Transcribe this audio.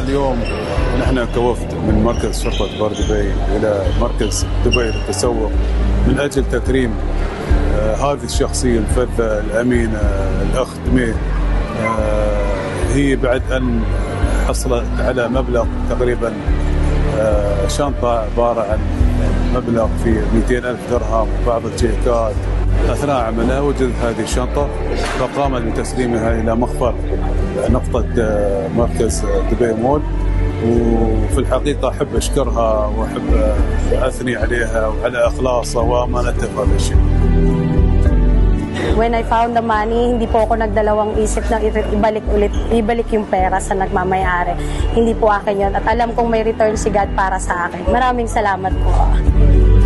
اليوم نحن كوفد من مركز شرطة بار دبي إلى مركز دبي للتسوق من أجل تكريم هذه الشخصية الفذة الأمينة الأخت مي. هي بعد أن حصلت على مبلغ تقريبا شنطة عبارة عن مبلغ في 200,000 درهم وبعض الشيكات. أثناء عملها وجدت هذه الشنطة فقامت بتسليمها إلى مخفر نقطة مركز دبي مول. وفي الحقيقة أحب أشكرها وأحب أثني عليها وعلى إخلاصها وأمانتها في هذا الشيء. When I found the money, hindi po ako nagdalawang isip na ibalik yung pera sa nagmamayari. Hindi po akin yun. At alam kong may return si God para sa akin. Maraming salamat po.